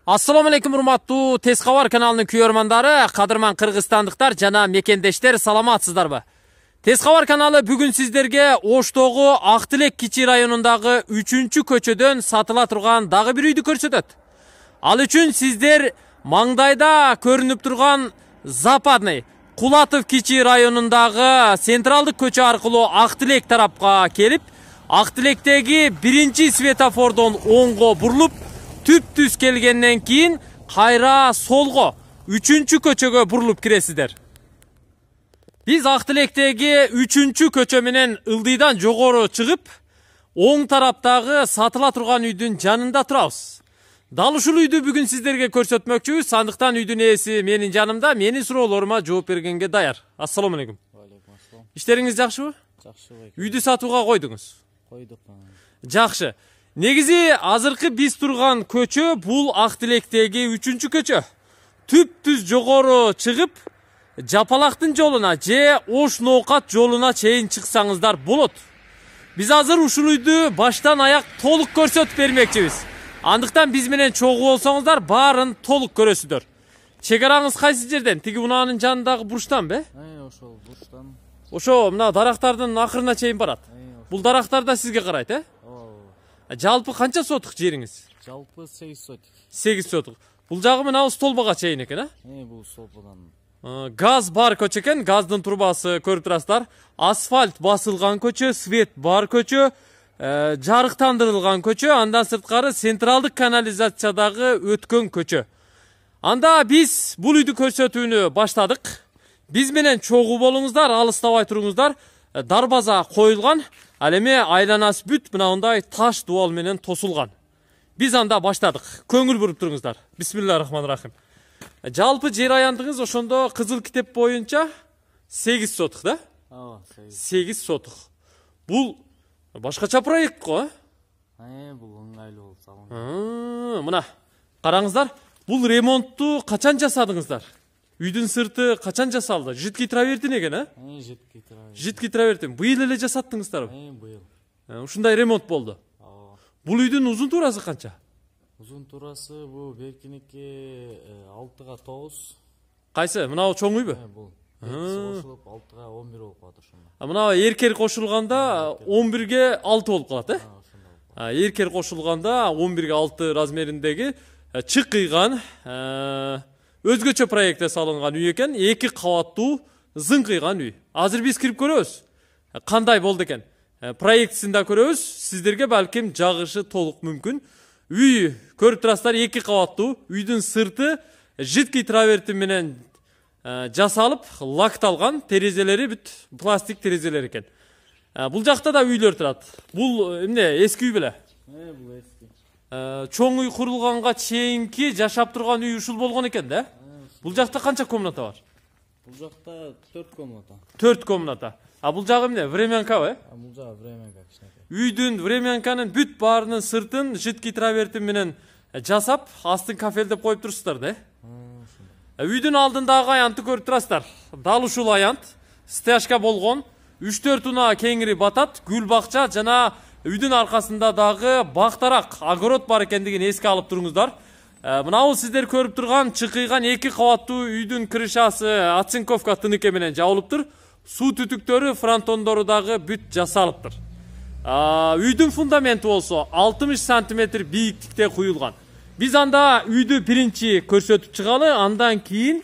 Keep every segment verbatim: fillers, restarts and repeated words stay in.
Assalamu alaikum урматтуу Тез кабар каналынын күйөрмандары, кадырман кыргызстандыктар жана мекендештер, саламатсыздарбы? Тез кабар каналы бүгүн сиздерге Оштогу Ак Тилек кичи районундагы үчүнчү көчөдөн сатыла турган дагы бир үйдү көрсөтөт. Ал үчүн сиздер маңдайда көрүнүп турган Западный Кулатов кичи районундагы централдык көчө аркылуу Ак Тилек тарапка келип, Ак Тилектеги биринчи светофордон оңго бурулуп, түп-түз келгенден кийин кайра солго үчүнчү көчөгө бурулуп киресиздер. Биз Ак Тилектеги үчүнчү көчө менен ылдыйдан жогору чыгып, оң тараптагы сатыла турган үйдүн жанында турабыз. Дал ушул үйдү бүгүн сиздерге көрсөтмөкчүбүз. Андыктан үйдүн ээси менин жанымда, менин суроолорума жооп бергенге даяр. Ассаламу алейкум. Алейкум ассалам. Иштериңиз жакшыбы? Жакшы. Үйдү сатууга койдуңуз? Койдук. Жакшы. Негизи азыркы биз турган көчө бул Ак Тилектеги үчүнчү көчө. Түп-түз жогору чыгып, Жапалактын жолуна же Ош Ноокат жолуна чейин чыксаңыздар болот. Биз азыр ушул үйдү баштан аяк толук көрсөтүп бермекчибиз. Андыктан биз менен чогуу болсоңуздар баарын толук көрөсүздөр. Чек араңыз кайсы жерден? Тиги унаанын жанындагы бурчтанбы? Э, ошол бурчтан. Ошо мына дарактардын акырына чейин барат. Бул дарактар да сизге карайт, э? Жалпы канча сотук жериңиз? Жалпы сегиз сотук. сегиз сотук. Бул жагы мына столбага чейин экен, а? Э, бул столбадан. Газ бар көчө экен, газдын трубасы көрүп турасыздар. Асфальт басылган көчө, свет бар көчө, жарыктандырылган көчө, андан сырткары централдык канализациядагы өткөн көчө. Анда биз бул үйдү көрсөтүүнү баштадык. Биз менен чогуу болуңуздар, алыстабай туруңуздар. Дарбаза коюлган, ал эми айланасы бүт мынандай таш дуал менен тосулган. Биз анда баштадык. Көңүл буруп туруңуздар. Бисмиллахиррахманиррахим. Жалпы жер аянтыңыз ошондо кызыл китеп боюнча сегиз сотук, да? Ооба, сегиз сотук. Бул башкача проект го, э? Бул ыңгайлуу болуп салынган. Мына караңыздар, бул ремонтту качан жасадыңыздар? Үйдүн сырты качан жасалды? Жидкий травертин экен, э? Э, жидкий травертин. Жидкий травертин. Быйыл эле жасаттыңыздарбы? Э, быйыл. Ушундай ремонт болду. Ооба. Бул үйдүн узун туурасы канча? Узун туурасы бул беркиники алтыга тогуз. Кайсы? Мынау чоң үйбү? Э, бул. Кошулуп алтыга он бир болуп калат ошондо. А мына эркер кошулганда он бирге алты болуп калат, э? Ошондо. Эркер кошулганда он бирге алты размериндеги чык кыйган өзгөчө проектте салынган үй экен. Эки кабаттуу зыңкыйган үй. Азыр биз кирип көрөбүз. Кандай болду экен? Проектисин да көрөбүз. Сиздерге балким жагышы толук мүмкүн. Үй көрүп турасыздар, эки кабаттуу. Үйдүн сырты жидкий травертин менен жасалып, лакталган, терезелери бүт пластик терезелер экен. Бул жакта да үйлөр турат. Бул эмне, эски үй беле? Э, бул эски. Чоң үй курулганга чейинки жашап турган үй ушул болгон экен да? Бул жакта канча комната бар? Бул жакта төрт комната. төрт комната. А бул жагы эмне? Времянкабы, э? А бул жагы времянка кичинекей. Үйдүн времянканын бүт баарынын сыртын жидкий травертин менен жасап, астын кафелдеп коюп турсуздар да, э? Үйдүн алдындагы аянтты көрүп турасыздар. Дал ушул аянт стяжка болгон, үч төрт уна кеңири батат, гүл бакча жана үйдүн аркасында дагы бактарак, огород бар экендигин эске алып туруңуздар. Мынабул сиздер көрүп турган чыкыйган эки кабаттуу үйдүн крышасы оцинковка тыныке менен жабылыптыр. Суу түтүктөрү, фронтондору дагы бүт жасалыптыр. Үйдүн фундаменти болсо алтымыш сантиметр бийиктикте куюлган. Биз анда үйдү биринчи көрсөтүп чыгалы, андан кийин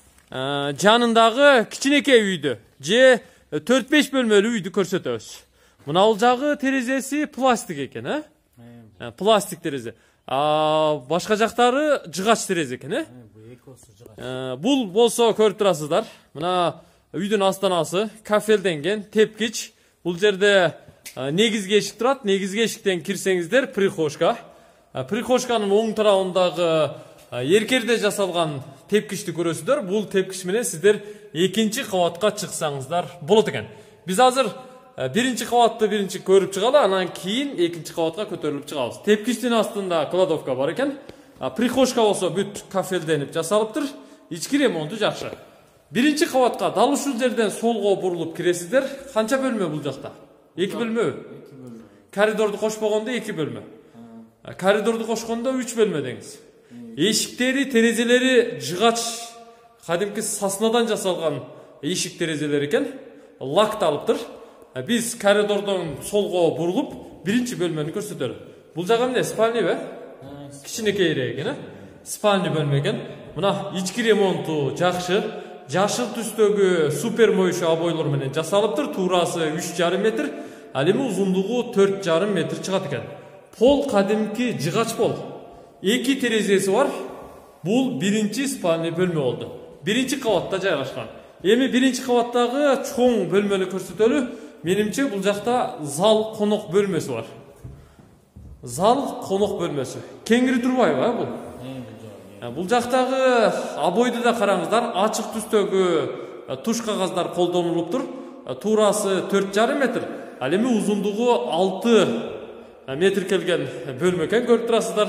жанындагы кичинекей үйдү же төрт беш бөлмөлүү үйдү көрсөтөбүз. Мына бул жагы терезеси пластик экен, э? Пластик терезе. Башка жактары жыгач терезе экен, э? Бул экөөсү жыгач. Бул болсо көрүп турасыздар. Мына үйдүн астанасы кафелденген, тепкич. Бул жерде негизги эшик турат. Негизги эшиктен кирсеңиздер прихожка. Прихожканын оң тарабындагы эркерде жасалган тепкичти көрөсүздөр. Бул тепкич менен сиздер экинчи кабатка чыксаңыздар болот экен. Биз азыр биринчи кабатты биринчи көрүп чыгалы, анан кийин экинчи кабатка көтөрүлүп чыгабыз. Тепкичтин астында кладовка бар экен. Прихожка болсо бүт кафелденип жасалыптыр. Ички ремонту жакшы. Биринчи кабатка дал ушул жерден солго бурулуп киресиздер. Канча бөлмө бул жакта? эки бөлмө. эки бөлмө. Коридорду кошпогондо эки бөлмө. Коридорду кошкондо үч бөлмө деңиз. Эшиктери, терезелери жыгач кадимки саснадан жасалган эшик терезелер экен. Лакталыптыр. Биз коридордон солго бурулуп, биринчи бөлмөнү көрсөтөлү. Бул жагы эмне? Спальня бе? Кичинекейирээк экен, э? Спальня бөлмө экен. Мына ички ремонту жакшы. Жашыл түстөгү супер моюшу обойлор менен жасалыптыр. Туурасы үч жарым метр, ал эми узундугу төрт жарым метр чыгат экен. Пол кадимки жыгач пол. Эки терезеси бар. Бул биринчи спальня бөлмө болду. Биринчи кабатта жайгашкан. Эми биринчи кабаттагы чоң бөлмөнү көрсөтөлү. Менимче бул жакта зал конок бөлмөсү бар. Зал конок бөлмөсү. Кеңири турбайбы, а бул? Бул жактагы обойду да караңыздар, ачык түстөгү туш кагаздар колдонулуптур. Туурасы төрт жарым метр, ал эми узундугу алты метр келген бөлмө экен, көрүп турасыздар.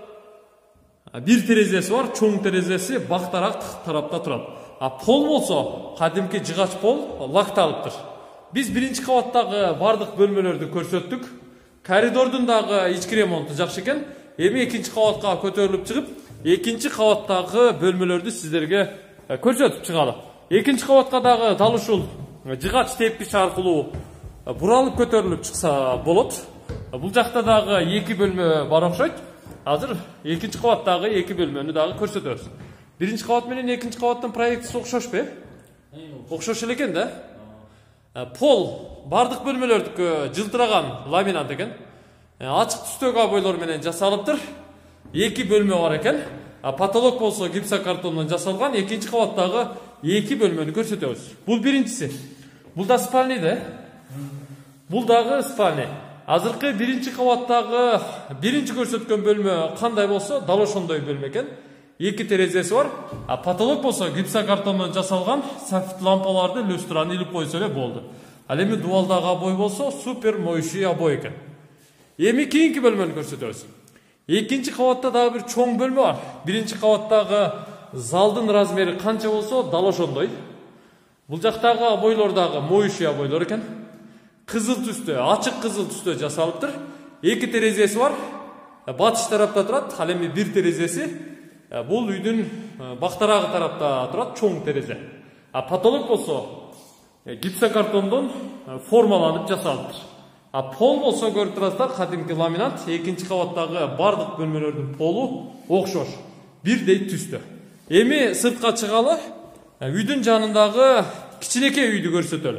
Бир терезеси бар, чоң терезеси бактарак тарапта турат. А пол болсо, кадимки жыгач пол лакталыптыр. Биз биринчи кабаттагы бардык бөлмөлөрдү көрсөттүк. Коридордун дагы ички ремонту жакшы экен. Эми экинчи кабатка көтөрүлүп чыгып, экинчи кабаттагы бөлмөлөрдү сиздерге көрсөтүп чыгалы. Экинчи кабатка дагы дал ушул жыгач тепкич аркылуу буралып көтөрүлүп чыкса болот. Бул жакта дагы эки бөлмө бар окшойт. Азыр экинчи кабаттагы эки бөлмөнү дагы көрсөтөбүз. Биринчи кабат менен экинчи кабаттын проектиси окшошпу? Окшош эле экен да. Пол бардык бөлмөлөрдүкү жылтыраган ламинат экен. Ачык түстөгү обойлор менен жасалыптыр. Эки бөлмө бар экен. Потолок болсо гипсокартондон жасалган. Экинчи кабаттагы эки бөлмөнү көрсөтөбүз. Бул биринчиси. Бул да спальня да. Бул дагы спальня. Азыркы биринчи кабаттагы биринчи көрсөткөн бөлмө кандай болсо, дал ошондой бөлмө экен. Эки терезеси бар. А потолок болсо гипсокартондон жасалган, софт лампаларды люстраны илип койсо эле болду. Ал эми дубалдагы обой болсо супер моющий обой экен. Эми кийинки бөлмөнү көрсөтөбүз. Экинчи кабатта дагы бир чоң бөлмө бар. Биринчи кабаттагы залдын размери канча болсо, дал ошондой. Бул жактагы обойлор дагы моющий обойлор экен. Кызыл түстө, ачык кызыл түстө жасалыптыр. Эки терезеси бар. Батыш тарапта турат, ал эми бир терезеси бул үйдүн бактарагы тарапта турат, чоң терезе. А потолок болсо гипсокартондон формаланып жасалыптыр. А пол болсо көрүп турасыздар, кадимки ламинат. Экинчи кабаттагы бардык бөлмөлөрдүн полу окшош, бирдей түстө. Эми сыртка чыгалы, үйдүн жанындагы кичинекей үйдү көрсөтөлү.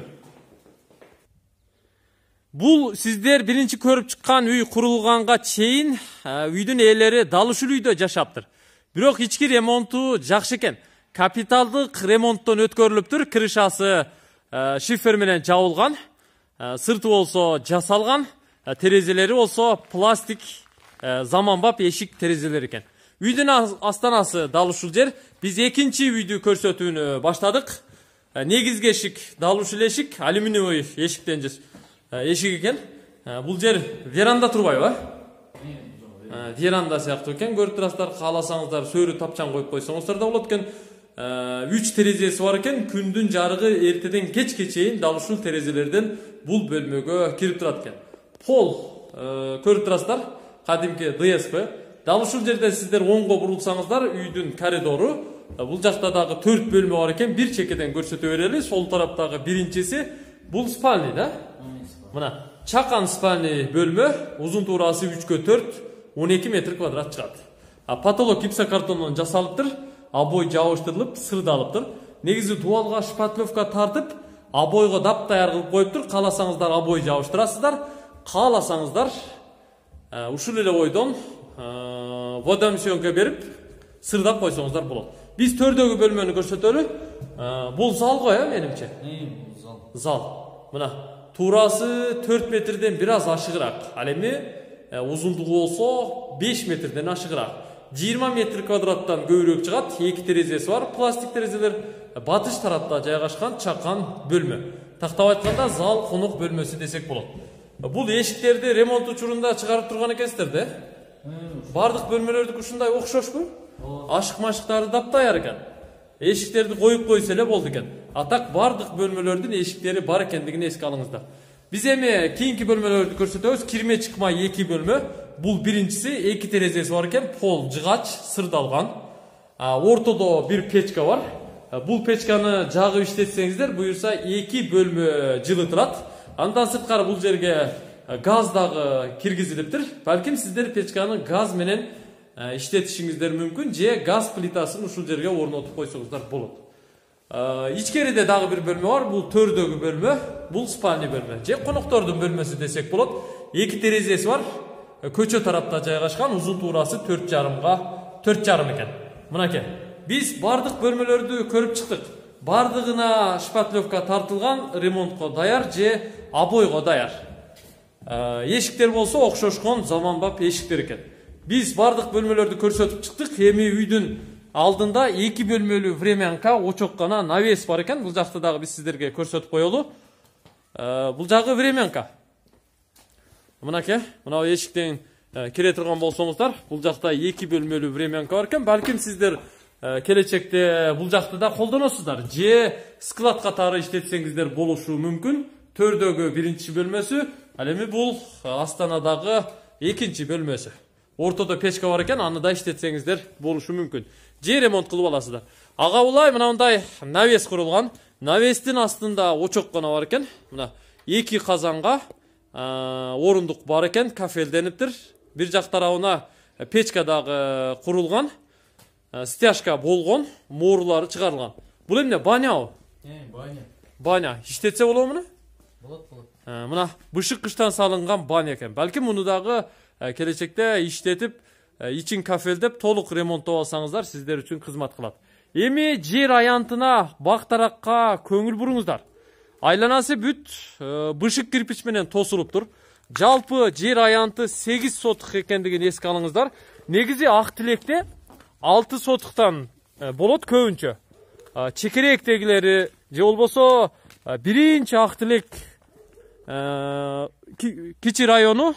Бул сиздер биринчи көрүп чыккан үй курулганга чейин үйдүн ээлери дал ушул үйдө жашаптыр. Бирок ички ремонту жакшы экен. Капиталдык ремонттон өткөрүлүптүр. Крышасы шифер менен жабылган. Сырты болсо жасалган. Терезелери болсо пластик заманбап эшик терезелер экен. Үйдүн астанасы дал ушул жер. Биз экинчи үйдү көрсөтүүнү баштадык. Негизги эшик дал ушул эшик, алюминиевый эшиктен эшик экен. Бул жер веранда турбайбы? Веранда сыяктуу экен. Көрүп турасыздар, кааласаңыздар сөөрү тапчан коюп койсоңуздар да болот экен. үч терезеси бар экен. Күндүн жарыгы эртеден кечке чейин дал ушул терезелерден бул бөлмөгө кирип турат экен. Пол көрүп турасыздар, кадимки ДСП. Дал ушул жерден сиздер оңго бурулсаңыздар, үйдүн коридору. Бул жакта дагы төрт бөлмө бар экен. Бир чекеден көрсөтө берели. Сол тараптагы биринчиси бул спальня да. Мына чакан спальня бөлмө, узун туурасы үчкө төрт, он эки метр квадрат чыгат. А потолок гипсокартондон жасалыптыр. Обой жабыштырылып, сырдалыптыр. Негизи дубалга шпатлевка тартып, обойго дапдаяр кылып коюптур. Кааласаңыздар обой жабыштырасыздар. Кааласаңыздар ушул эле бойдон водомсъемка берип сырдап койсоңуздар болот. Биз төрдөгү бөлмөнү көрсөтөлү. Бул зал го, э, менимче. Зал. Зал. Мына туурасы төрт метрден бир аз ашыгыраак. Ал эми узундугу болсо беш метрден ашыгыраак. жыйырма метр квадраттан көбүрөөк чыгат. Эки терезеси бар, пластик терезелер. Батыш тарапта жайгашкан чакан бөлмө. Тактап айтканда зал конок бөлмөсү десек болот. Бул эшиктерди ремонт учурунда чыгарып турган экенсиздер да? Бардык бөлмөлөрдүкү ушундай окшошпу? Ашык-машыктары дапдаяр экен. Эшиктерди коюп койсо эле болду экен. А так бардык бөлмөлөрдүн эшиктери бар экендигин эске алыңыздар. Биз эми кийинки бөлмөлөрдү көрсөтөбүз. Кирме чыкма эки бөлмө. Бул биринчиси, эки терезеси бар экен, пол жыгач, сырдалган. Ортодо бир печка бар. Бул печканы жагып иштетсеңиздер, буюрса эки бөлмө жылытылат. Андан сырткары бул жерге газ дагы киргизилиптир. Балким сиздер печканы газ менен иштетишиңиздер мүмкүн, же газ плитасын ушул жерге орнотуп койсоңуздар болот. Ичкериде дагы бир бөлмө бар. Бул төрдөгү бөлмө, бул спальный бөлмө, же коноктордун бөлмөсү десек болот. Эки терезеси бар. Көчө тарапта жайгашкан, узун туурасы төрт жарымга төрт жарым экен. Мынакей. Биз бардык бөлмөлөрдү көрүп чыктык. Бардыгына шпатлевка тартылган, ремонтко даяр же обойго даяр. Эшиктер болсо окшошкон заманбап эшиктер экен. Биз бардык бөлмөлөрдү көрсөтүп чыктык. Эми үйдүн алдында эки бөлмөлүү времянка, очок гана навес бар экен. Бул жакта дагы биз сиздерге көрсөтүп коелу. Бул жагы времянка. Мынакей, мына эшиктен кире турган болсоңуздар, бул жакта эки бөлмөлүү времянка бар экен. Балким сиздер келечекте бул жакты да колдоносуздар, же склад катары иштетсеңиздер болушу мүмкүн. Төрдөгү биринчи бөлмөсү, ал эми бул Астанадагы экинчи бөлмөсү. Ортодо печка бар экен, аны да иштетсеңиздер болушу мүмкүн. Же ремонт кылып аласыздар. Ага улай мынандай навес курулган. Навестин астында очок гана бар экен. Мына эки казанга орундук бар экен, кафелдениптир. Бир жак тарабына печка дагы курулган. Стяжка болгон, моорулары чыгарылган. Бул эмне, банябы? Э, баня. Баня. Иштетсе болобу муну? Болот, болот. Мына бышык кыштан салынган баня экен. Балким муну дагы келечекте иштетип, ичин кафелдеп, толук ремонттоп алсаңыздар, сиздер үчүн кызмат кылат. Эми жер аянтына, бактаракка көңүл буруңуздар. Айланасы бүт бышык кирпич менен тосулуптур. Жалпы жер аянты сегиз сотук экендигин эске алыңыздар. Негизи ак тилекте алты сотуктан болот көбүнчө. Чекеректегилери же болбосо биринчи ак тилек кичи району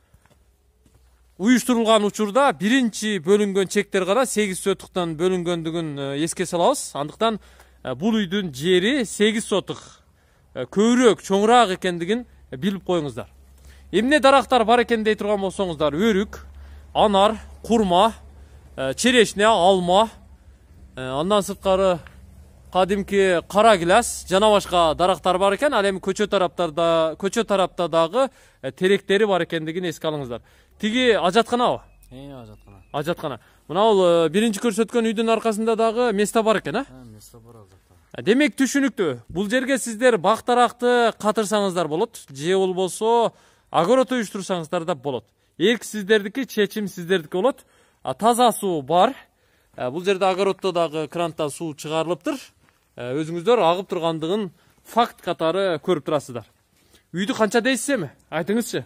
уюштурулган учурда биринчи бөлүнгөн чектер гана сегиз сотуктан бөлүнгөндүгүн эске салабыз. Андыктан бул үйдүн жери сегиз сотук көбүрөөк, чоңураак экендигин билип коюңуздар. Эмне дарактар бар экен дей турган болсоңуздар, өрүк, анар, курма, черешне, алма, андан сырткары кадимки кара гилас жана башка дарактар бар экен. Ал эми көчө тараптарда, көчө тарапта дагы теректери бар экендигин эске алыңыздар. Тиги ажатканабы? Э, ажаткана. Ажаткана. Мына бул биринчи көрсөткөн үйдүн аркасында дагы место бар экен, а? Э, место бар ажакта. Демек түшүнүктүү. Бул жерге сиздер бактаракты катырсаңыздар болот, же болбосо огород уюштурсаңыздар да болот. Эрк сиздердики, чечим сиздердики болот. Таза суу бар. Бул жерде огороддо дагы кранттан суу чыгарылыптыр. Өзүңүздөр агып тургандыгын факт катары көрүп турасыздар. Үйдү канча дейсиз эми? Айтыңызчы.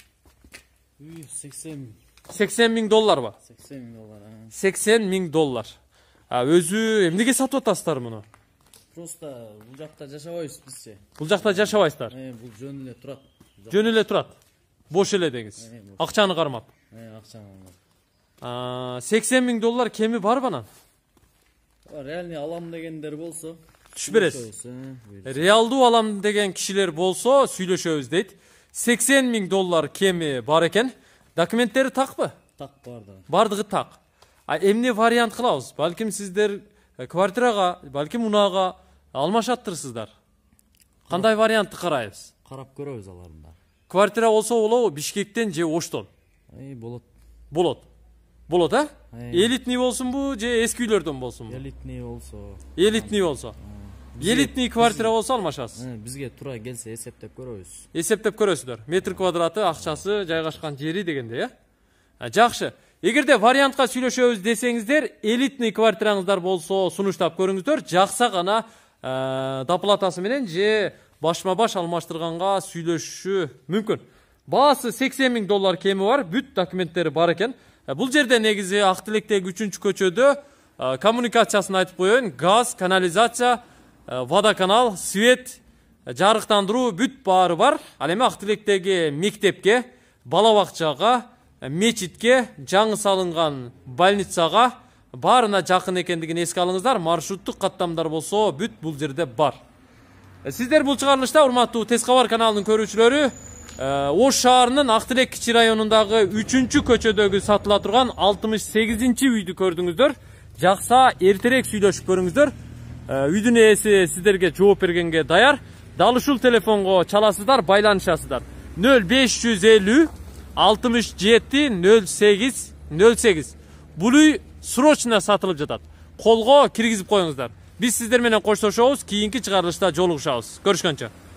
Үй сексен. сексен миң долларбы? сексен миң доллар. сексен миң доллар. Өзү эмнеге сатып атасыздар муну? Просто бул жакта жашабайбыз бизче. Бул жакта жашабайсыздар. Э, бул жөн эле турат. Жөн эле турат. Бош эле деңиз. Акчаны кармап. Э, акчаны кармап. сексен миң доллар кеми бар банан? Реальный алам дегендер болсо, түш бересиз. Реалдуу алам деген кишилер болсо, сүйлөшөбүз дейт. сексен миң доллар кеми бар экен. Документтери такпы? Так бар да. Бардыгы так. А эмне вариант кылабыз? Балким сиздер квартирага, балким унага алмашаттырсыздар. Кандай вариантты карайбыз? Карап көрөбүз аларын да. Квартира болсо болобу? Бишкектен же Оштон? Эй, болот. Болот. Болот, а? Элитный болсунбу же эски үйлөрдөн болсунбу? Элитный болсо. Элитный болсо. Элитный квартира болсо алмашасыз. Бизге туура келсе эсептеп көрөбүз. Эсептеп көрөсүздөр. Метр квадраты акчасы жайгашкан жери дегенде, э? Жакшы. Эгерде вариантка сүйлөшөбүз десеңиздер, элитный квартираңыздар болсо сунуштап көрүңүздөр. Жакса гана доплатасы менен же башма-баш алмаштырганга сүйлөшүшү мүмкүн. Баасы сексен миң доллар кеми бар, бүт документтери бар экен. Бул жерде негизи ак тилектеги үчүнчү көчөдө коммуникациясын айтып коеюн. Газ, канализация, водоканал, свет, жарыктандыруу бүт баары бар. Ал эми ак тилектеги мектепке, бала бакчага, мечитке, жаңы салынган больницага баарына жакын экендигин эске алыңыздар. Маршруттук каттамдар болсо бүт бул жерде бар. Сиздер бул чыгарылышта урматтуу Тез кабар каналынын көрүүчүлөрү Ош шаарынын Актилек кичи районундагы үчүнчү көчөдөгү сатыла турган алтымыш сегизинчи үйдү көрдүңүздөр. Жакса эртерээк сүйлөшүп көрүңүздөр. Үйдүн ээси сиздерге жооп бергенге даяр. Дал ушул телефонго чаласыздар, байланышасыздар. нөл беш жүз элүү алтымыш жети нөл сегиз нөл сегиз. Бул үй срочно сатылып жатат. Колго киргизип коюңуздар. Биз сиздер менен коштошобуз, кийинки чыгарылышта жолугушабыз. Көрүшкөнчө.